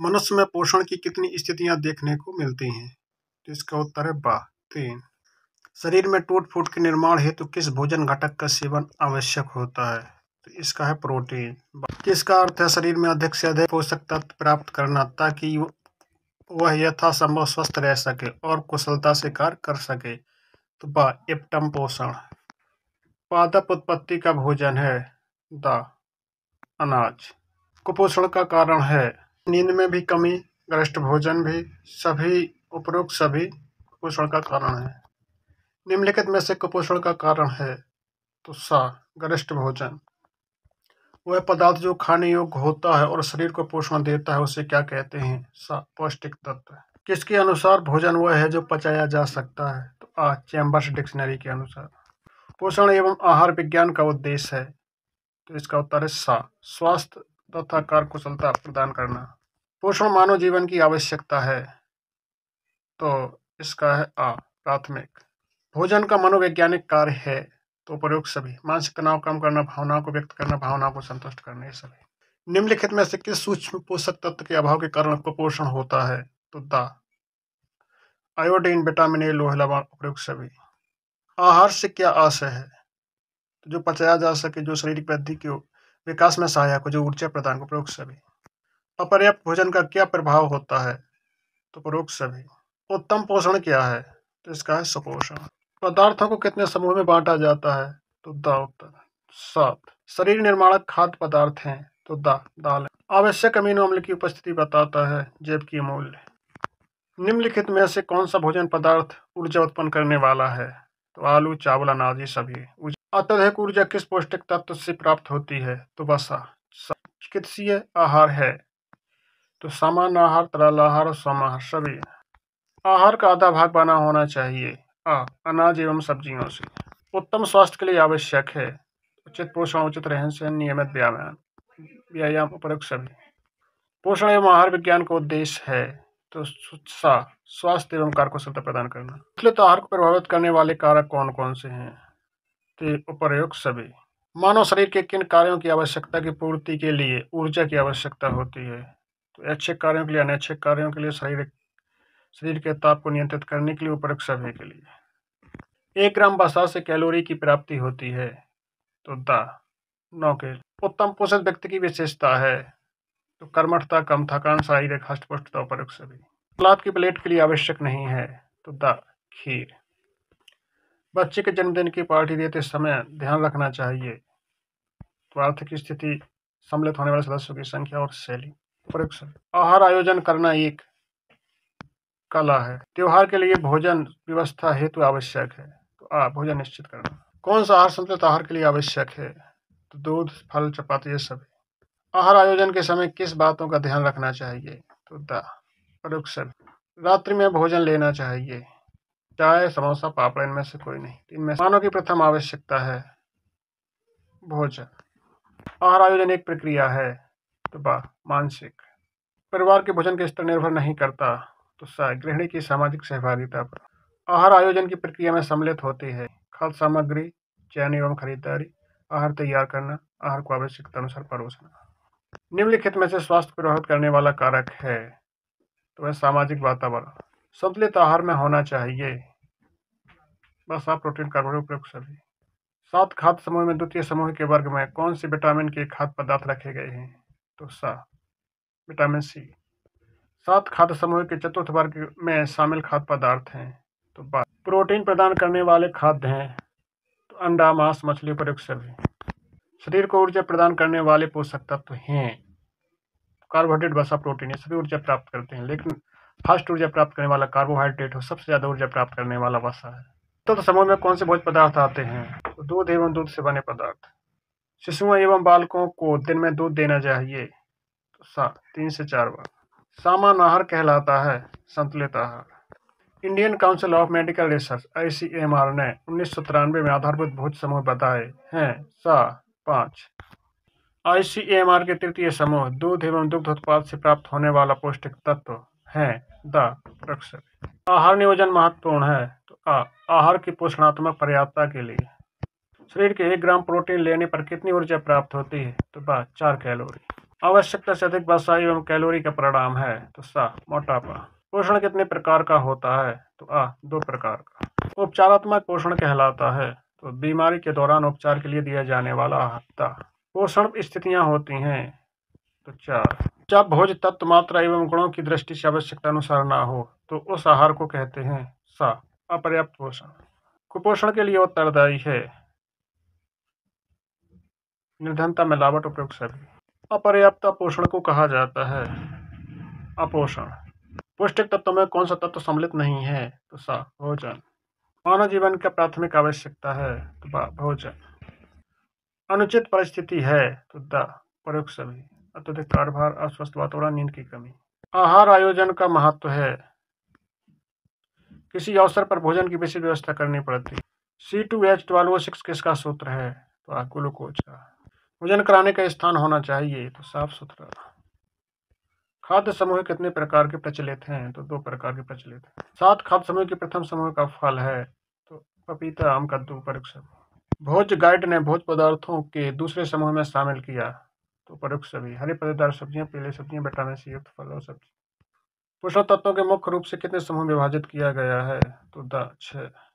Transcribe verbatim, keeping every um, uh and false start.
मनुष्य में पोषण की कितनी स्थितियां देखने को मिलती हैं? तो इसका उत्तर है बा तीन। शरीर में टूट फूट के निर्माण हेतु किस भोजन घटक का सेवन आवश्यक होता है? तो इसका है प्रोटीन। किसका अर्थ है शरीर में अधिक से अधिक पोषक तत्व प्राप्त करना ताकि वह यथासंभव स्वस्थ रह सके और कुशलता से कार्य कर सके? तो बा एप्टम पोषण। पादप उत्पत्ति का भोजन है द अनाज। कुपोषण का कारण है नींद में भी कमी, गरिष्ठ भोजन भी, सभी उपरोक्त सभी कुपोषण का कारण है। निम्नलिखित में से कुपोषण का कारण है तो सा गरिष्ठ भोजन। वह पदार्थ जो खाने योग्य होता है और शरीर को पोषण देता है उसे क्या कहते हैं? सा पौष्टिक तत्व। किसके अनुसार भोजन वह है जो पचाया जा सकता है? तो आ चैम्बर्स डिक्शनरी के अनुसार। पोषण एवं आहार विज्ञान का उद्देश्य है तो इसका उत्तर है सा स्वास्थ्य तथा कार्य कुशलता प्रदान करना। पोषण मानव जीवन की आवश्यकता है तो इसका है आ प्राथमिक। भोजन का मनोवैज्ञानिक कार्य है तो प्रयोग सभी। मानसिक तनाव कम करना, भावनाओं को व्यक्त करना, भावनाओं को संतुष्ट करना, ये सभी। निम्नलिखित में से किस सूक्ष्म पोषक तत्व के अभाव के कारण कुपोषण होता है? तो द आयोडीन, विटामिन ए, लोह, लवण, उपयुक्त सभी। आहार से क्या आशय है? तो जो पचाया जा सके, जो शारीरिक वृद्धि के विकास में सहायक हो, जो ऊर्जा प्रदान को, प्रयोग सभी। अपर्याप्त भोजन का क्या प्रभाव होता है? तो प्रयोग सभी। उत्तम पोषण क्या है? तो इसका है सुपोषण। पदार्थों को कितने समूह में बांटा जाता है? तो द उत्तर सात। शरीर निर्माणक खाद्य पदार्थ हैं तो द दाल। आवश्यक अमीनो अम्ल की उपस्थिति बताता है जबकि मूल्य। निम्नलिखित में से कौन सा भोजन पदार्थ ऊर्जा उत्पन्न करने वाला है? तो आलू, चावल, अनाज, ये सभी। अत्यधिक ऊर्जा किस पौष्टिक तत्व से प्राप्त होती है? तो वसा। चिकित्सीय आहार है तो सामान्य आहार, तरल आहार और समाहार सभी। आहार का आधा भाग बना होना चाहिए आ अनाज एवं सब्जियों से। उत्तम स्वास्थ्य के लिए आवश्यक है उचित पोषण, उचित रहन सहन, नियमित व्यायाम व्यायाम उपयुक्त सभी। पोषण एवं आहार विज्ञान का उद्देश्य है तो सा स्वास्थ्य एवं कार्य कुशलता प्रदान करना। संतुलित आहार को प्रभावित करने वाले कारक कौन कौन से हैं? तो उपयुक्त सभी। मानव शरीर के किन कार्यों की आवश्यकता की पूर्ति के लिए ऊर्जा की आवश्यकता होती है? तो ऐच्छिक कार्यों के लिए, अनैच्छिक कार्यों के लिए, शरीर शरीर के ताप को नियंत्रित करने के लिए, उपयुक्त सभी के लिए। एक ग्राम वसा से कैलोरी की प्राप्ति होती है तो द नौ कैलोरी। उत्तम पोषक व्यक्ति की विशेषता है तो कर्मठता, कम थकान, शारीरिक हष्टपुष्टता, उपयुक्त सभी। सलाद की प्लेट के लिए आवश्यक नहीं है तो द खीर। बच्चे के जन्मदिन की पार्टी देते समय ध्यान रखना चाहिए तो आर्थिक स्थिति, सम्मिलित होने वाले सदस्यों की संख्या और शैली, उपयुक्त सभी। आहार आयोजन करना एक कला है। त्योहार के लिए भोजन व्यवस्था हेतु आवश्यक है तो आ भोजन निश्चित करना। कौन सा आहार संतुलित आहार के लिए आवश्यक है? तो दूध, फल, चपाती, ये सभी। आहार आयोजन के समय किस बातों का ध्यान रखना चाहिए? तो द प्रयुक्त सभी। रात्रि में भोजन लेना चाहिए चाय, समोसा, पापड़, इनमें से कोई नहीं। इनमें मानव की प्रथम आवश्यकता है भोजन। आहार आयोजन एक प्रक्रिया है तो बा मानसिक। परिवार के भोजन के स्तर निर्भर नहीं करता तो सा गृहिणी की सामाजिक सहभागिता पर। आहार आयोजन की प्रक्रिया में सम्मिलित होती है खाद्य सामग्री, चयन एवं खरीदारी, आहार तैयार करना, आहार को आवश्यकता अनुसार परोसना। निम्नलिखित में से स्वास्थ्य प्रभावित करने वाला कारक है तो वह सामाजिक वातावरण। संतुलित आहार में होना चाहिए बस आप प्रोटीन, कार्बोहाइड्रेट, उपयुक्त सभी। सात खाद्य समूह में द्वितीय समूह के वर्ग में कौन सी विटामिन के खाद्य पदार्थ रखे गए हैं? तो सा विटामिन सी। सात खाद्य समूह के चतुर्थ वर्ग में शामिल खाद्य पदार्थ हैं तो बा प्रोटीन प्रदान करने वाले खाद्य हैं तो अंडा, मांस, मछली, उपयुक्त सभी। शरीर को ऊर्जा प्रदान करने वाले पोषक तत्व हैं कार्बोहाइड्रेट, वसा, प्रोटीन, ये सभी ऊर्जा प्राप्त करते हैं लेकिन फर्स्ट ऊर्जा प्राप्त करने वाला कार्बोहाइड्रेट हो, सबसे ज्यादा ऊर्जा प्राप्त करने वाला वसा है। तो, तो समूह में कौन से भोज्य पदार्थ आते हैं? तो दूध एवं दूध से बने पदार्थ। शिशुओं एवं बालकों को दिन में दूध देना चाहिए तो सात तीन से चार बार। सामान्य आहार कहलाता है संतुलित आहार। Indian Council of Medical Research I C M R ने उन्नीस सौ तिरानवे में आधारभूत भोज्य समूह बताए हैं सा पाँच। आई सी एम आर के तृतीय समूह दूध एवं दुग्ध उत्पाद से प्राप्त होने वाला पौष्टिक तत्व है द प्रक्षक। आहार नियोजन महत्वपूर्ण है तो आ आहार की पोषणात्मक पर्याप्तता के लिए। शरीर के एक ग्राम प्रोटीन लेने पर कितनी ऊर्जा प्राप्त होती है? तो बा चार कैलोरी। आवश्यकता से अधिक वसा एवं कैलोरी का परिणाम है तो सा मोटापा। पोषण कितने प्रकार का होता है तो आ दो प्रकार का। उपचारात्मक पोषण कहलाता है तो बीमारी के दौरान उपचार के लिए दिया जाने वाला आहार। पोषण स्थितियां होती हैं तो चार। जब भोज्य तत्व मात्रा एवं गुणों की दृष्टि से आवश्यकता अनुसार ना हो तो उस आहार को कहते हैं सा अपर्याप्त पोषण। कुपोषण के लिए उत्तरदायी है निर्धनता, मिलावट, उपयुक्त सभी। अपर्याप्त पोषण को कहा जाता है अपोषण। पौष्टिक तत्वों में कौन सा तत्व सम्मिलित नहीं है तो सा भोजन। मानव जीवन की प्राथमिक आवश्यकता है तो बा भोजन। अनुचित परिस्थिति है तो द प्रयुक्त सभी। अत्यधिक कार्यभार, अस्वस्थ वातावरण, नींद की कमी। आहार आयोजन का महत्व है किसी अवसर पर भोजन की विशेष व्यवस्था करनी पड़ती। C two H twelve O six किसका सूत्र है तो ग्लूकोज का। भोजन कराने का स्थान होना चाहिए तो साफ सुथरा। खाद्य समूह कितने प्रकार के प्रचलित हैं तो दो प्रकार के प्रचलित हैं। सात खाद्य समूह के प्रथम समूह का फल है तो पपीता, आम, कद्दू, प्रयुक्त सभी। भोज्य गाइड ने भोज्य पदार्थों के दूसरे समूह में शामिल किया तो प्रयुक्त सभी। हरी पत्तेदार सब्जियां, पीली सब्जियां, विटामिन सी युक्त फल और सब्जी। पोषक तत्वों के मुख्य रूप से कितने समूह विभाजित किया गया है तो द छह।